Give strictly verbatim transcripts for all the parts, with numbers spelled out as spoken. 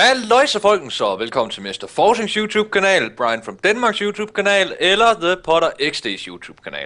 Halløjsa folkens, og velkommen til mister Forsings YouTube-kanal, Brian from Denmarks YouTube-kanal, eller The Potter X D's YouTube-kanal.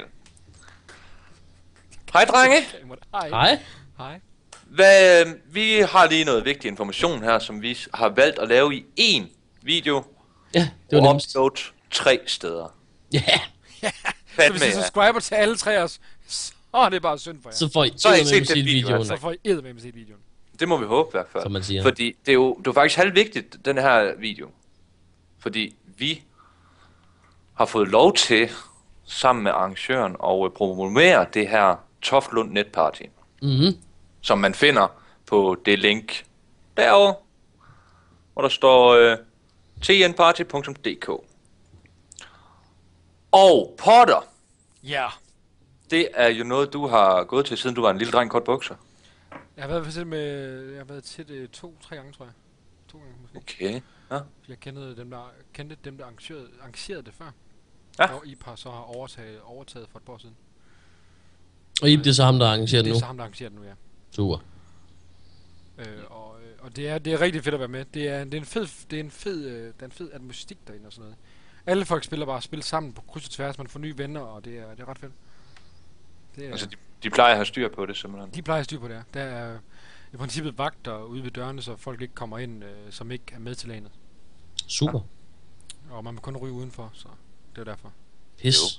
Hej drenge! Hej. Hej. Hvad, vi har lige noget vigtig information her, som vi har valgt at lave i én video. Ja, det var og nemmest. upload tre steder. Ja, Ja, Fat så hvis med I jer. subscriber til alle tre os, så er det bare synd for jer. så får I Så har I eddermame set den set video, videoen, altså. Så får I eddermame set videoen. Det må vi håbe i hvert fald. som man siger. Fordi det er jo det er faktisk halvvigtigt, den her video. Fordi vi har fået lov til, sammen med arrangøren, at promovere det her Toftlund Netparty. Mhm. Som man finder på det link derovre, hvor der står øh, t n party punktum d k. Og Potter, Ja. det er jo noget, du har gået til, siden du var en lille dreng i kort bukser. Jeg har været til det med, jeg har været til det to-tre gange, tror jeg. To gange måske. Okay. Ja. Jeg kendte dem, der, kendte dem, der arrangerede, arrangerede det før. Ja. Og I par så har overtaget, overtaget for et par år siden. Og I, det er så ham, der arrangerer Det det er nu. så ham, der arrangerer det nu, ja. Super. Øh, og, øh, og det er det er rigtig fedt at være med. Det er det er en fed det er en fed øh, der er en fed atmostik derinde og sådan noget. Alle folk spiller bare spil sammen på kryds og tværs. Man får nye venner, og det er det er ret fedt. Det er, Altså, de, de plejer at have styr på det, simpelthen. de plejer at styre på det her. Der er i princippet vagter ude ved dørene, så folk ikke kommer ind, øh, som ikke er med til lanet. Super. Og man må kun ryge udenfor, så det er derfor. Pis. Jo.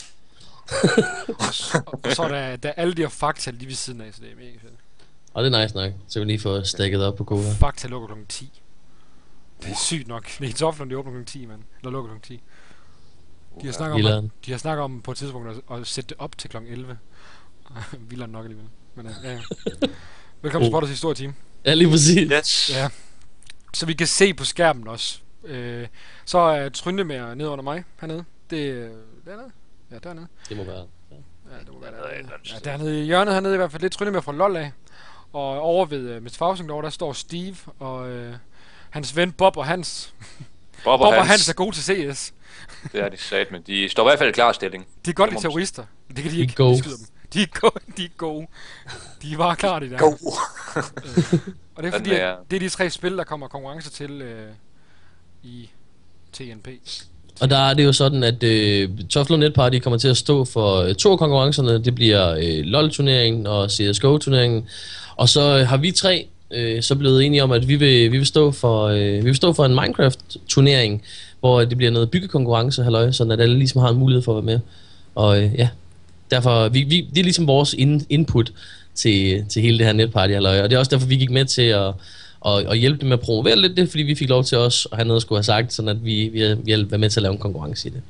Og, så- og så er der, der er alle de her fakta lige ved siden af, så det er mega fedt. Og det er nice nok. Så vi lige får stikket op på cola. Fakta lukker klokken ti. Det er sygt nok. Det er Toftlund, de åbner klokken ti, mand. Eller lukker klokken ti. De har snakket om, Vilderen. at, de har snakket om på et tidspunkt at, at sætte det op til klokken elleve. Vildere nok alligevel. Men, uh, ja, ja. Velkommen til Oh. Potters historie-team. Ja, lige præcis. Yes. Ja. Så vi kan se på skærmen også. Øh, så er Tryndemer nede under mig hernede. Det er dernede. Ja, dernede. Det må være. Ja, det må være Dernede et dernede. eller andet Ja, sted. dernede i hjørnet hernede i hvert fald. Det er Tryndemer fra Lold af. Og over ved uh, mister Fausing derovre, der står Steve og øh, hans ven Bob og Hans. Bob, Bob og og Hans, Hans er gode til C S. det er de sat med. De står i hvert fald i klar stilling. De er godt Det må lide man terrorister. Det kan de De er ikke. gode. De skyder dem. De er gode. De er gode. De er bare klar, de der. Go! Og det er fordi, Den er- at det er de tre spil, der kommer konkurrencer til øh, i T N P. Og der er det jo sådan, at øh, Toftlund Netparty kommer til at stå for øh, to af konkurrencerne. Det bliver øh, LOL-turneringen og C S G O-turneringen. Og så øh, har vi tre øh, så blevet enige om, at vi vil, vi vil, stå, for, øh, vi vil stå for en Minecraft-turnering, hvor det bliver noget byggekonkurrence, halløj, sådan at alle ligesom har en mulighed for at være med. Og øh, ja, derfor, vi, vi, det er ligesom vores in, input til, til hele det her netparty, halløj. Og det er også derfor, vi gik med til at, at, at hjælpe dem med at promovere lidt det, fordi vi fik lov til os at have noget at skulle have sagt, sådan at vi, vi, vi havde været med til at lave en konkurrence i det.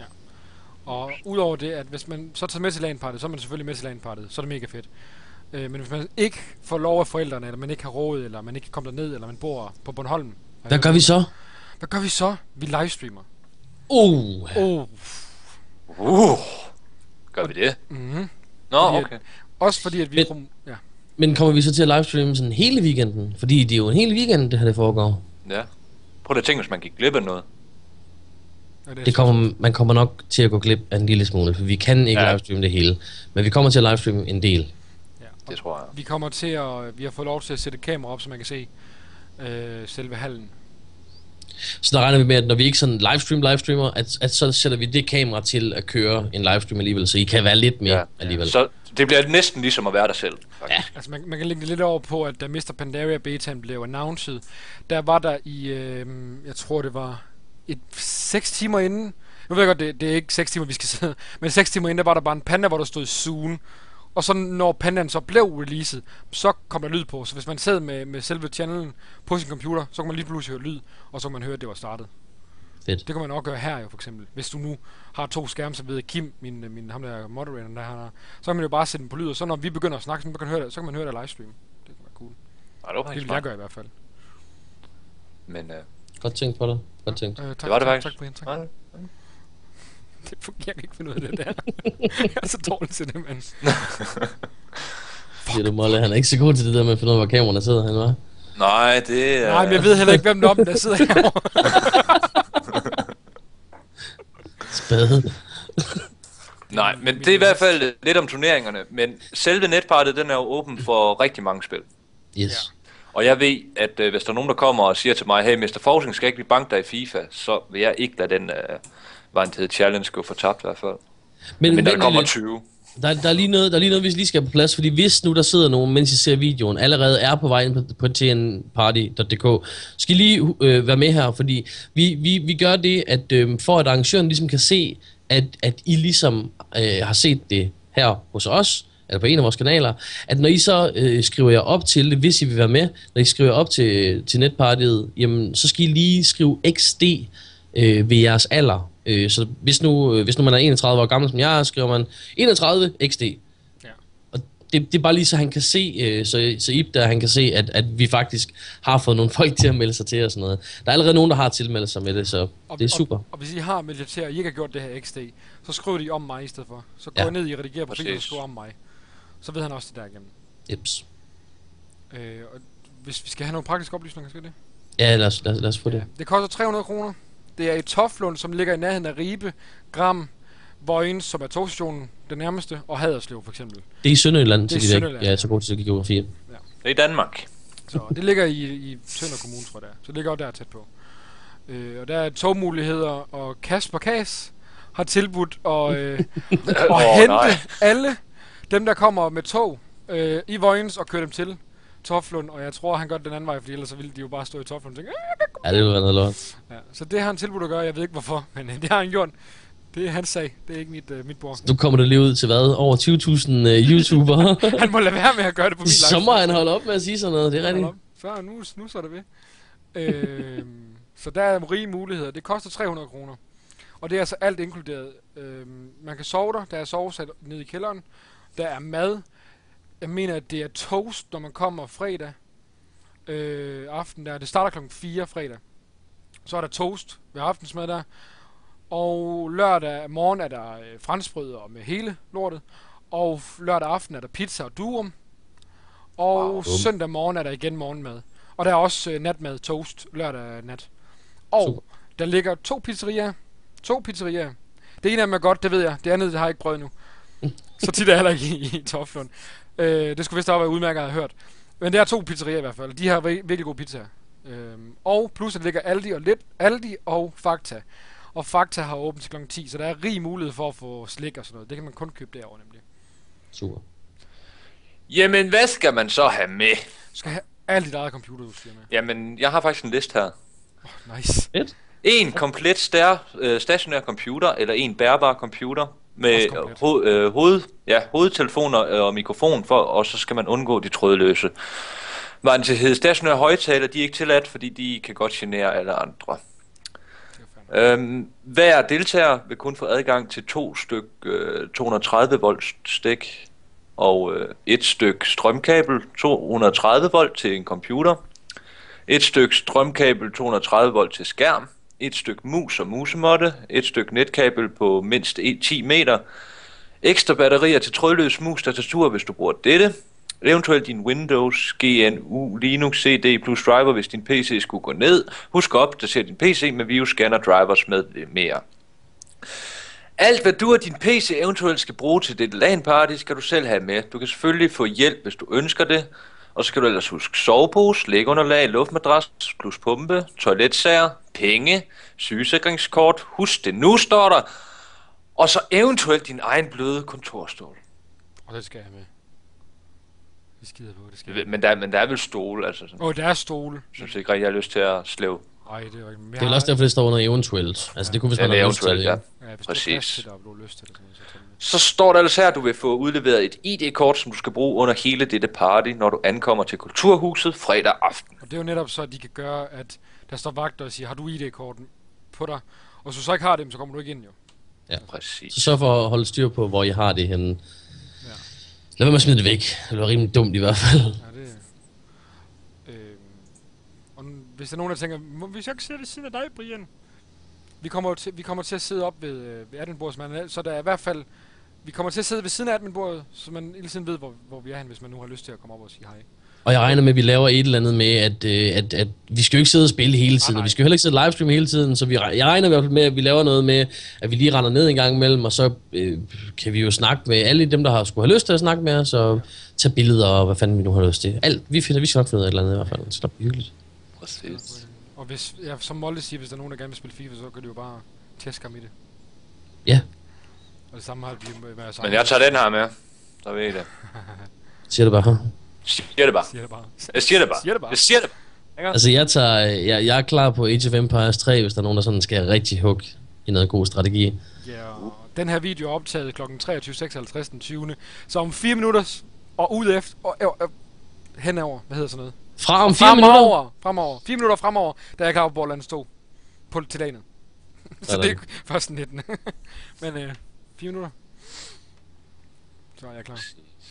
Og udover det, at hvis man så tager med til LAN-partiet, så er man selvfølgelig med til LAN-partiet. Så er det mega fedt. Øh, men hvis man ikke får lov af forældrene, eller man ikke har råd, eller man ikke kan komme derned, eller man bor på Bornholm. Hvad gør vi så? Hvad gør vi så? Vi livestreamer. Uh, Oh. Uh, gør vi det? Mm-hmm. Nå, Fordi at- okay. Også fordi, at vi... Men- Prom- ja. men kommer vi så til at livestreame sådan hele weekenden? Fordi det er jo en hel weekend, det her det foregår. Ja. Prøv lige at tænke, hvis man gik glip af noget. Ja, er Det kommer, man kommer nok til at gå glip af en lille smule, for vi kan ikke Ja. ja. livestreame det hele. Men vi kommer til at livestreame en del. Ja. Det tror jeg. Vi kommer til at... Vi har fået lov til at sætte et kamera op, så man kan se øh, selve hallen. Så der regner vi med, at når vi ikke sådan livestream livestreamer, at, at så sætter vi det kamera til at køre en livestream alligevel, så I kan være lidt mere Ja. ja. alligevel. Så det bliver næsten ligesom at være der selv. Faktisk. Altså man, man kan lægge det lidt over på, at da mister Pandaria betaen blev announced, der var der i, øh, jeg tror det var et seks timer inden, nu ved jeg godt, det, det er ikke seks timer vi skal sidde, men seks timer inden, der var der bare en panda, hvor der stod Zoom, og så når pandaen så blev releaset, så kom der lyd på, så hvis man sad med, med selve channelen på sin computer, så kunne man lige pludselig høre lyd, og så kunne man høre, at det var startet. Fedt. Det kan man også gøre her jo, for eksempel. Hvis du nu har to skærme, så ved Kim, min, min ham der moderator, der han har, så kan man jo bare sætte den på lyd, og så når vi begynder at snakke, så kan man høre det, så kan man høre det livestream. Det kan være cool. Nej, det var Det faktisk vil jeg smart. gøre i hvert fald. Men øh, Godt tænkt på dig. Godt tænkt. Øh, tak, det var det tak, faktisk. Tak, Brian, tak. nej. Det fungerer, jeg kan ikke finde ud af det der. Jeg er så dårlig til det, mand. Siger du, Molle, han er ikke så god til det der med at finde ud af, hvor kameraerne sidder han, var. Nej, det er... Nej, men jeg ved heller ikke, hvem der om der sidder herovre. Spade. Nej, men det er i hvert fald øh, lidt om turneringerne. Men selve netpartiet, den er jo åben for rigtig mange spil. Yes. Og jeg ved, at øh, hvis der er nogen, der kommer og siger til mig, hey, mister Forsing, skal ikke vi banke dig i FIFA, så vil jeg ikke lade den, øh, hvad den hedder, challenge gå fortabt i hvert fald. Men, Men der kommer lidt, tyve. Der, der, er lige noget, der er lige noget, vi lige skal have på plads, fordi hvis nu der sidder nogen, mens I ser videoen, allerede er på vej ind på, på t n party punktum d k, skal I lige øh, være med her, fordi vi, vi, vi gør det, at øh, for at arrangøren ligesom kan se, at, at I ligesom øh, har set det her hos os, eller på en af vores kanaler, at når I så øh, skriver jer op til det, hvis I vil være med, når I skriver op til, til netpartiet, jamen så skal I lige skrive X D øh, ved jeres alder. Øh, så hvis nu, øh, hvis nu man er enogtredive år gammel, som jeg er, skriver man enogtredive X D. Ja. Og det, det er bare lige så han kan se, øh, så, så Ib der han kan se, at, at vi faktisk har fået nogle folk til at melde sig til og sådan noget. Der er allerede nogen, der har tilmeldt sig med det, så og, det er super. Og, og hvis I har meldt jer til, og I ikke har gjort det her X D, så skriver de om mig i stedet for. Så går ja. I ned i redigere profil og skriver om mig. Så ved han også det der igennem. Jeps. Øh, og hvis vi skal have nogle praktiske oplysninger, skal det? Ja, lad os, lad os, lad os få det. Ja. Det koster tre hundrede kroner. Det er i Toftlund, som ligger i nærheden af Ribe, Gram, Vojens, som er togstationen, den nærmeste, og Haderslev for eksempel. Det er i Sønderjylland, det er til Sønderjylland. Ja, jeg er så god til geografi. Ja. Det er i Danmark. Så det ligger i, i Tønder Kommune, tror jeg der. Så det ligger også der tæt på. Øh, og der er togmuligheder, og Kasper Kas har tilbudt at, øh, at oh, hente nej. alle dem, der kommer med tog øh, i Vojens og køre dem til Toftlund, og jeg tror, han gør det den anden vej, fordi ellers så ville de jo bare stå i Toftlund og tænke, ja, det ville være noget lort. Ja, så det har han tilbudt at gøre, jeg ved ikke hvorfor, men øh, det har han gjort. Det er hans sag, det er ikke mit, øh, mit bord. Du kommer det lige ud til hvad? Over tyve tusind uh, YouTubere? Han må lade være med at gøre det på min live. Så må han holde op med at sige sådan noget, det er rigtigt. Så nu, nu så er det ved. øh, så der er rige muligheder, det koster tre hundrede kroner. Og det er altså alt inkluderet. Øh, man kan sove der, der er sovesat nede i kælderen, der er mad. Jeg mener, at det er toast, når man kommer fredag øh, aften der. Det starter klokken fire fredag. Så er der toast ved aftensmad der. Og lørdag morgen er der øh, franskbrød og med hele lortet. Og lørdag aften er der pizza og durum. Og wow. Søndag morgen er der igen morgenmad. Og der er også øh, natmad, toast, lørdag nat. Og super. Der ligger to pizzerier. To pizzerier. Det ene af dem er godt, det ved jeg. Det andet det har jeg ikke prøvet nu. Så tit er jeg heller ikke i, i Toftlund. Øh, det skulle vist også være udmærket, jeg har hørt. Men det er to pizzerier i hvert fald. De har virkelig gode pizzaer. Øh, og plus at ligger Aldi og lidt Aldi og Fakta. Og Fakta har åbent til klokken ti, så der er rig mulighed for at få slik og sådan noget. Det kan man kun købe derovre nemlig. Super. Jamen, hvad skal man så have med? Du skal have alt dit eget computerudstyr med. Jamen, jeg har faktisk en liste her. Oh, nice. Et? En komplet stær, øh, stationær computer, eller en bærbar computer, med ho- øh, hoved, ja, hovedtelefoner og mikrofon, for, og så skal man undgå de trådløse. Vanlighed stationære højtaler, de er ikke tilladt, fordi de kan godt genere alle andre. Øhm, hver deltager vil kun få adgang til to styk øh, to hundrede og tredive volt stik og øh, et styk strømkabel to hundrede og tredive volt til en computer, et styk strømkabel to hundrede og tredive volt til skærm, et styk mus og musemåtte, et styk netkabel på mindst ti meter, ekstra batterier til trådløs mus tastatur, hvis du bruger dette, eventuelt din Windows, G N U, Linux, C D plus driver, hvis din P C skulle gå ned. Husk at opdatere din P C med BIOS, scanner, drivers med mere. Alt hvad du og din P C eventuelt skal bruge til dette LAN-party, skal du selv have med. Du kan selvfølgelig få hjælp, hvis du ønsker det. Og så skal du ellers huske sovepose, lægeunderlag, luftmadras, plus pumpe, toiletsager, penge, sygesikringskort. Husk det nu, står der. Og så eventuelt din egen bløde kontorstol. Og det skal jeg med. Det skider på, det skal jeg. Men der, men der er vel stole, altså sådan. Åh, oh, der er stole. Jeg synes ikke rigtig, jeg har lyst til at slæve. Nej, det er jo ikke. Det er vel også derfor, det står under eventuelt. Altså, det kunne, hvis ja, man har lyst til det. Ja, ja hvis præcis. du har plads til det, og du har lyst til det, så, så, så står der altså her, at du vil få udleveret et I D-kort, som du skal bruge under hele dette party, når du ankommer til Kulturhuset fredag aften. Og det er jo netop så, at de kan gøre, at der står vagter og siger, har du I D-korten på dig? Og hvis du så ikke har dem, så kommer du ikke ind, jo. Ja, præcis. Så sørg for at holde styr på, hvor I har det henne. Ja. Lad være med at smide det væk. Det var rimelig dumt i hvert fald. Ja, det øh, og hvis der er nogen, der tænker, hvis jeg ikke sidder ved siden af dig, Brian. Vi kommer til, vi kommer til at sidde op ved, ved adminbordet, så der er i hvert fald, vi kommer til at sidde ved siden af adminbordet, så man hele tiden ved, hvor, hvor vi er hen, hvis man nu har lyst til at komme op og sige hej. Og jeg regner med, at vi laver et eller andet med, at, øh, at, at vi skal jo ikke sidde og spille hele tiden, og vi skal jo heller ikke sidde livestream hele tiden, så vi, jeg regner i hvert fald med, at vi laver noget med, at vi lige render ned en gang imellem, og så øh, kan vi jo snakke med alle dem, der har skulle have lyst til at snakke med os, og tage billeder og hvad fanden vi nu har lyst til. Alt, vi finder, vi skal nok finde ud af et eller andet i hvert fald, så det bliver hyggeligt. Præcis. Og hvis, ja, som Molde siger, hvis der er nogen, der gerne vil spille FIFA, så kan de jo bare tæske ham i det. Ja. Og det samme har vi været sammen. Men jeg tager den her med. Så ved I det. Siger det bare. Siger det bare. Siger det bare. Jeg siger det bare. Siger det bare. Jeg siger det bare. Altså jeg tager, jeg, jeg er klar på Age of Empires tre, hvis der er nogen, der sådan skal rigtig hugge i noget god strategi. Ja, og den her video er optaget klokken treogtyve seksoghalvtreds den tyvende Så om fire minutter og ud efter, og, og, og henover, hvad hedder sådan noget? Fra om fire minutter? Fremover, fremover. Fire minutter fremover, da jeg kan på Borland stå på til dagen. Så det er først den nittende Men øh, fire minutter. Så er jeg klar.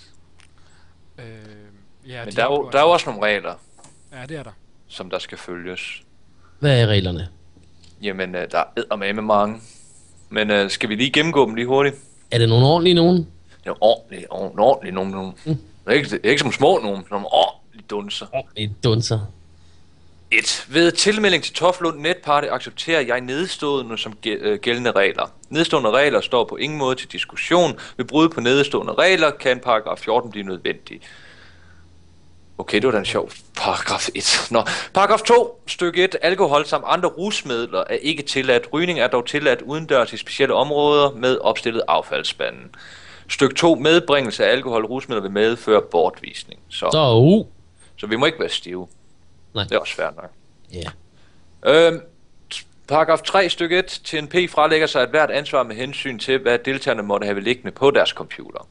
Øh, ja, Men der er, jo, der er jo også nogle regler, ja, det er der. som der skal følges. Hvad er reglerne? Jamen, øh, der er eddermame med mange. Men øh, skal vi lige gennemgå dem lige hurtigt? Er det nogle ordentlige nogen? Det er ordentligt, ordentligt, ordentligt nogen. nogen. Mm. Det, er ikke, det er ikke som små nogen, som ordentligt dunser. Ordentlige dunser. et Ved tilmelding til Toflund Netparty accepterer jeg nedstående som gældende regler. Nedstående regler står på ingen måde til diskussion. Ved brud på nedstående regler kan paragraf fjorten blive nødvendig. Okay, det var da en sjov paragraf et. Nå. Paragraf to, stykke et. Alkohol samt andre rusmidler er ikke tilladt. Rygning er dog tilladt udendørs i specielle områder med opstillet affaldsspanden. Stykke to. Medbringelse af alkohol og rusmidler vil medføre bortvisning. Så, Så, uh. så vi må ikke være stive. Nej. Det er også svært nok. Ja. Øhm, paragraf tre, stykke et. T N P fralægger sig et hvert ansvar med hensyn til, hvad deltagerne måtte have liggende på deres computer.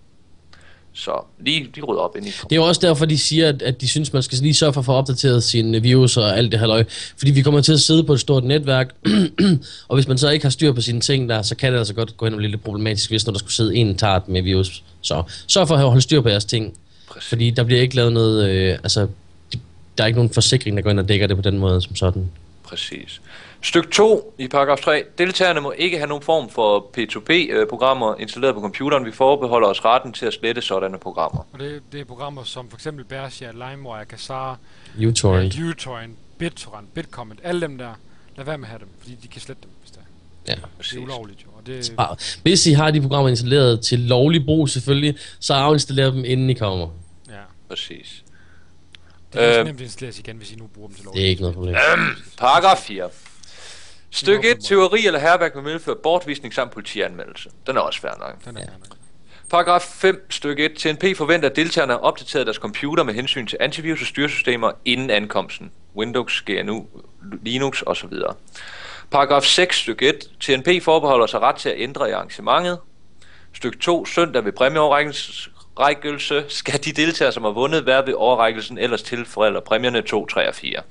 Så lige, de rydder op ind i. Det er jo også derfor, de siger, at, at de synes, man skal lige sørge for at få opdateret sine virus og alt det halløj. Fordi vi kommer til at sidde på et stort netværk, og hvis man så ikke har styr på sine ting der, så kan det altså godt gå hen og blive lidt problematisk, hvis når der skulle sidde en tart med virus. Så sørg for at holde styr på jeres ting. Præcis. Fordi der bliver ikke lavet noget, øh, altså, de, der er ikke nogen forsikring, der går ind og dækker det på den måde som sådan. Præcis. Stykke to i paragraf tre. Deltagerne må ikke have nogen form for P to P-programmer installeret på computeren. Vi forbeholder os retten til at slette sådanne programmer. Og det, det er programmer som for eksempel Bersia, LimeWire, Kazaa, uTorrent, uh, uTorrent, BitTorrent, BitComment, alle dem der. Lad være med at have dem, fordi de kan slette dem, hvis det er. ja. Det er ulovligt jo. Og det, Ah, hvis I har de programmer installeret til lovlig brug selvfølgelig, så afinstaller dem inden I kommer. ja. Præcis. Det kan også Øh, nemt installeres igen, hvis I nu bruger dem til Det er lovligt. ikke noget problem. Paragraf fire. Stykke et. Teori eller hærværk vil medføre bortvisning samt politianmeldelse. Den er også fair nok. Den er Ja. fair nok. Paragraf fem, stykke et. T N P forventer, at deltagerne har opdateret deres computer med hensyn til antivirus og styresystemer inden ankomsten. Windows, G N U, Linux osv. Paragraf seks, stykke et. T N P forbeholder sig ret til at ændre i arrangementet. Stykke to. Søndag ved præmieoverrækkelse skal de deltagere, som har vundet, være ved overrækkelsen, ellers tilfælder præmierne to, tre og fire.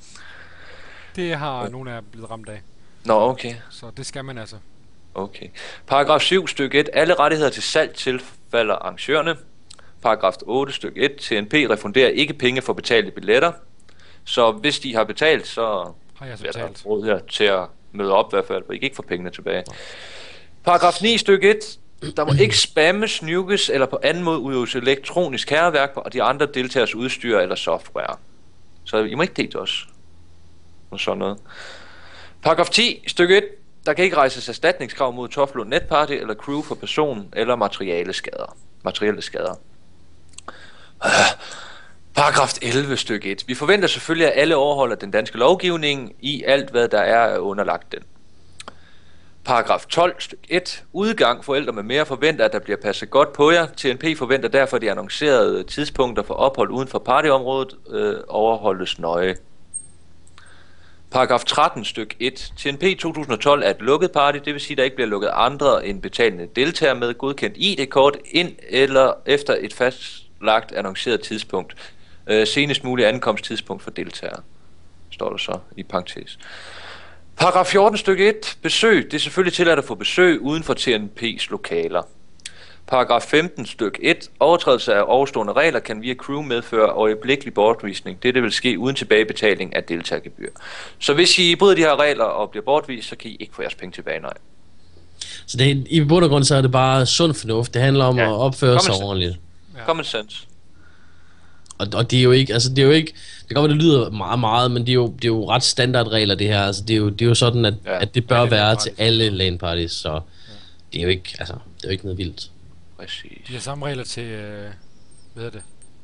Det har nogle af jer blevet ramt af. Nå, okay. Så det skal man altså. Okay. Paragraf syv, stykke et. Alle rettigheder til salg tilfalder arrangørerne. Paragraf otte, stykke et. T N P refunderer ikke penge for betalte billetter. Så hvis de har betalt, så Har jeg så bliver der betalt. råd her til at møde op i hvert fald, for I kan ikke få pengene tilbage. Paragraf ni, stykke et. Der må ikke spammes, nukes eller på anden måde udøves elektronisk hærværk på de andre deltagers udstyr eller software. Så I må ikke dele os. Og sådan noget. Paragraf ti, stykke et. Der kan ikke rejses erstatningskrav mod Toflund Netparty eller crew for person eller materielle skader. Materielle skader. Øh. Paragraf elleve, stykke et. Vi forventer selvfølgelig, at alle overholder den danske lovgivning i alt, hvad der er underlagt den. Paragraf tolv, stykke et. Udgang. Forældre med mere forventer, at der bliver passet godt på jer. T N P forventer derfor, at de annoncerede tidspunkter for ophold uden for partyområdet øh, overholdes nøje. Paragraf tretten, stykke et. T N P to tusind og tolv er et lukket party, det vil sige, at der ikke bliver lukket andre end betalende deltagere med godkendt I D-kort ind eller efter et fastlagt annonceret tidspunkt. Øh, senest muligt ankomsttidspunkt for deltagere, står der så i parentes. Paragraf fjorten, stykke et. Besøg. Det er selvfølgelig tilladt at få besøg uden for T N P's lokaler. Paragraf femten, stykke et. Overtrædelse af overstående regler kan via crew medføre øjeblikkelig bortvisning. Dette vil ske uden tilbagebetaling af deltagergebyr. Så hvis I bryder de her regler og bliver bortvist, så kan I ikke få jeres penge tilbage, nej. Så det, er- i bund og grund så er det bare sund fornuft. Det handler om Ja. at opføre Common sig sense. ordentligt. Ja. Common sense. Og, og det er jo ikke, altså det er jo ikke, det kan godt være, det lyder meget, meget, men det er jo, det er jo ret standardregler det her. Altså det er jo, det er jo sådan, at, Ja. at det bør Alle være LAN til parties. alle LAN parties, så det er jo ikke, altså det er jo ikke noget vildt. Præcis. De har samme regler til, øh, hvad hedder det?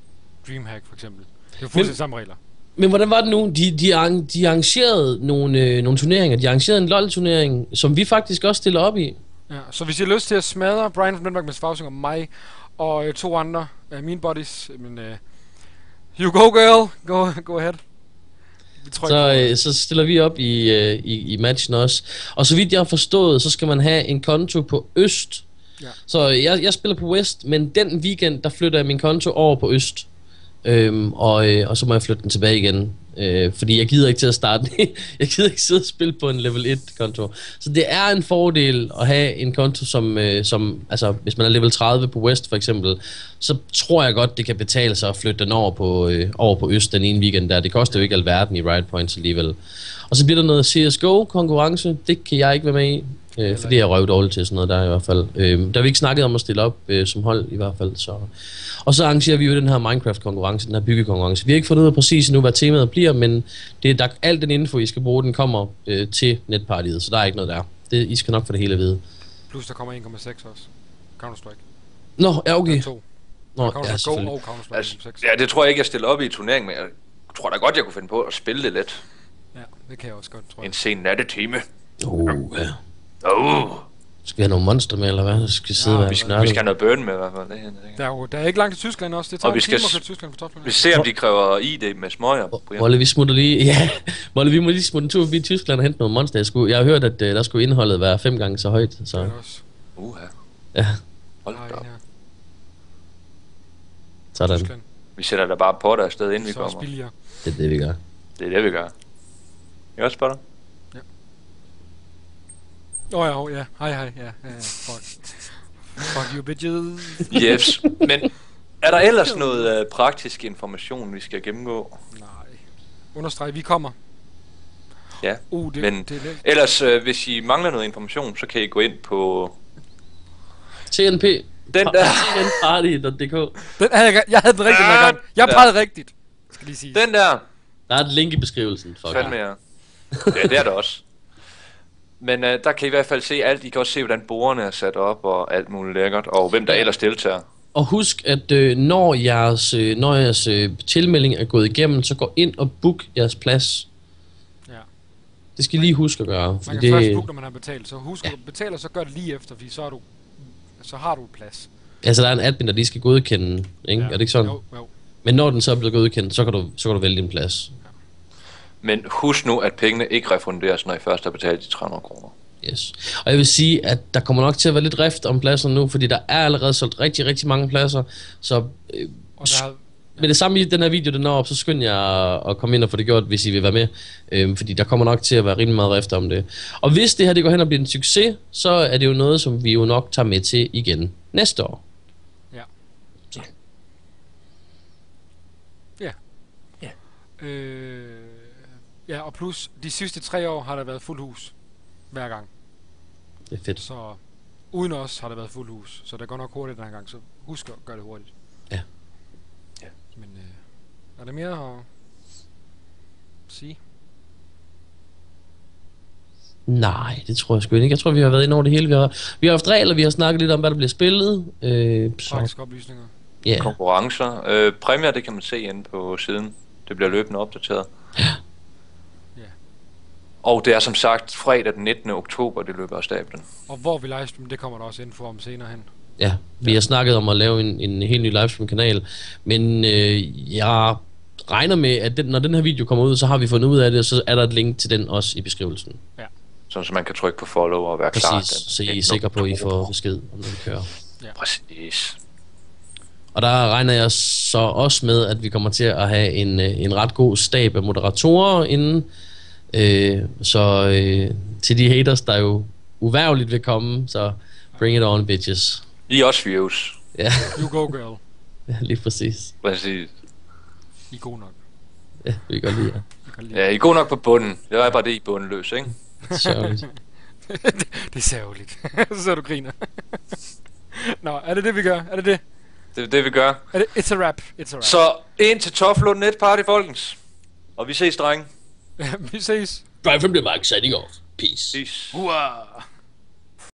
Dreamhack for eksempel. Det er jo fuldstændig samme regler. Men hvordan var det nu? De, de, arrange- de arrangerede nogle, øh, nogle turneringer. De arrangerede en LoL-turnering, som vi faktisk også stiller op i. Ja, så hvis I har lyst til at smadre Brian fra Danmark med Fausing og mig, og øh, to andre af mine buddies, men øh, you go girl, go, go ahead. Vi tror Så, ikke øh, så stiller vi op i, øh, i, i matchen også. Og så vidt jeg har forstået, så skal man have en konto på Øst. Ja. Så jeg, jeg spiller på West, men den weekend, der flytter jeg min konto over på Øst. Øhm, og, øh, og så må jeg flytte den tilbage igen. Øh, fordi jeg gider ikke til at starte. Jeg gider ikke sidde og spille på en level et konto. Så det er en fordel at have en konto som, øh, som altså hvis man er level tredive på West for eksempel, så tror jeg godt det kan betale sig at flytte den over på, øh, over på Øst den ene weekend der. Det koster jo ikke alverden i Riot Points alligevel. Og så bliver der noget C S G O konkurrence. Det kan jeg ikke være med i. Øh, fordi jeg er røvdårlig til sådan noget der i hvert fald. Øh, der har vi ikke snakket om at stille op øh, som hold i hvert fald. Så. Og så arrangerer vi jo den her Minecraft-konkurrence, den her byggekonkurrence. Vi har ikke fundet ud af præcis nu, hvad temaet bliver, men det er der, alt den info, I skal bruge, den kommer øh, til netpartiet, så der er ikke noget der. Det, I skal nok få det hele at vide. Plus der kommer en komma seks også. Counter-Strike. Nå, ja okay. To. Nå, Counter-Strike ja, Go selvfølgelig. og Counter-Strike Altså, en komma seks. ja, det tror jeg ikke, jeg stiller op i turnering, men jeg tror da godt, jeg kunne finde på at spille det lidt. Ja, det kan jeg også godt, tror jeg. En sen nattetime. Oh, ja. Oh. Skal vi have nogle monster med, eller hvad? Skal vi sidde Ja, og Vi skal, være vi skal have noget burn med i hvert fald. Det, her, det, Der er jo der er ikke langt til Tyskland også. Det tager Og vi en skal time at s- køre til Tyskland på toplandet. vi ser, om de kræver I D med smøger. Brian. Molle, vi smutter lige, ja, Molle, vi må lige smutte en tur forbi Tyskland og hente nogle monster. Jeg, skulle, jeg har hørt, at uh, der skulle indholdet være fem gange så højt, så Det er det også. Uha. ja, Hold Nej, da op. her. sådan. Tyskland. Vi sætter da bare på der afsted, inden vi Så også kommer. billigere. Det er det, vi gør. Det er det, vi gør. Jeg også spørger dig. Åh oh, ja, oh, ja. Hej, hej. Ja, ja, ja. Fuck. Fuck you, bitches. Yes, men er der ellers noget uh, praktisk information, vi skal gennemgå? Nej. Understreg, vi kommer. Ja, Uh, det, men det er lidt. ellers, uh, hvis I mangler noget information, så kan I gå ind på T N P. den der, T N Party punktum d k. Den havde jeg, jeg havde den rigtigt den her gang. Jeg Ja. pegede rigtigt. Skal lige sige. den der, Der er et link i beskrivelsen. Fuck. fandme jer. Ja, det er der også. Men uh, der kan I i hvert fald se alt. I kan også se, hvordan bordene er sat op og alt muligt lækkert, og hvem der Ja. ellers deltager. Og husk, at øh, når jeres, øh, når jeres øh, tilmelding er gået igennem, så gå ind og book jeres plads. Ja. Det skal I lige huske at gøre. Man Fordi kan først det, booke, når man har betalt. Så husk, at du betaler, så gør det lige efter, fordi så, er du, så har du et plads. altså, der er en admin, der lige skal godkende, ikke? Ja. Er det ikke sådan? Jo, jo. Men når den så er blevet godkendt, så kan du, så kan du vælge din plads. Men husk nu, at pengene ikke refunderes, når I først har betalt de tre hundrede kroner. Yes. Og jeg vil sige, at der kommer nok til at være lidt rift om pladserne nu, fordi der er allerede solgt rigtig, rigtig mange pladser. Så øh, Og der, med det samme i den her video, den når op, så skynd jer at komme ind og få det gjort, hvis I vil være med. Øhm, fordi der kommer nok til at være rimelig meget rift om det. Og hvis det her det går hen og bliver en succes, så er det jo noget, som vi jo nok tager med til igen næste år. Ja. Så. Ja. Ja. Øh, ja, og plus, de sidste tre år har der været fuld hus. Hver gang. Det er fedt. Så uden os har der været fuld hus. Så det går nok hurtigt den her gang. Så husk at gøre det hurtigt. Ja. Ja. Men øh, er der mere at sige? Nej, det tror jeg sgu ikke. Jeg tror, vi har været inde over det hele. Vi har, vi har haft regler, vi har snakket lidt om, hvad der bliver spillet. Øh, så, Praktiske oplysninger. ja. Konkurrencer. Øh, præmier, det kan man se inde på siden. Det bliver løbende opdateret. Ja. Og det er som sagt fredag den nittende oktober, det løber af stablen. Og hvor vi livestream, det kommer der også info om senere hen. Ja, vi har snakket om at lave en, en helt ny livestream-kanal, men øh, jeg regner med, at den, når den her video kommer ud, så har vi fundet ud af det, og så er der et link til den også i beskrivelsen. Sådan så man kan trykke på follow og være klar. Præcis, så I er sikre på, at I får besked, om den kører. Præcis. Og der regner jeg så også med, at vi kommer til at have en, øh, en ret god stab af moderatorer inden. Øh, så øh, til de haters, der jo uværligt vil komme, så bring it on, bitches. I er også views. Ja, You go girl. ja lige præcis. Præcis. I er god nok. Ja, vi kan godt lide jer. Jeg kan lide. Ja, I er gode nok på bunden. Det er bare det, I er bundeløs, ikke? Sørgeligt. Det er særligt. Så ser du griner. Nå, er det det vi gør? Er det det? Det er det, vi gør. Er det? It's a rap. It's a rap. Så ind til Toflund Net Party, folkens. Og vi ses, drenge. Vi ses. Drive from the mic, signing off. Peace. Peace. Hurra!